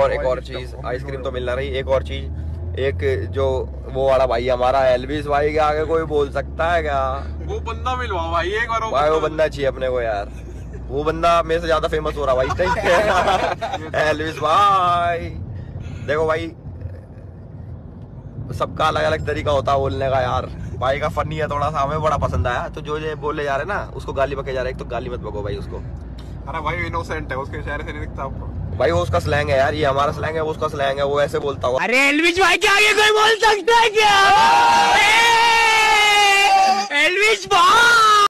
और एक और चीज, आइसक्रीम तो मिलना रही, एक और चीज, एक जो वो वाला भाई हमारा एल्विस भाई के आगे कोई बोल सकता है क्या? वो बंदा मिलवाओ भाई एक बार। भाई वो बंदा चाहिए अपने को यार, वो बंदा मेरे से ज्यादा फेमस हो रहा भाई इस टाइम। एल्विस भाई देखो भाई, सबका अलग अलग तरीका होता है बोलने का यार। भाई का फनी है थोड़ा सा, हमें बड़ा पसंद आया। तो जो ये बोले जा रहे ना उसको गाली बके जा रहे, एक तो गाली मत बको भाई उसको। अरे भाई इनोसेंट है, उसके चेहरे से नहीं दिखता आपको। भाई वो उसका स्लैंग है यार, ये हमारा स्लैंग है, वो उसका स्लैंग है, वो ऐसे बोलता हुआ। अरे एल्विश भाई के आगे कोई बोल सकता है क्या? एल्विश भाई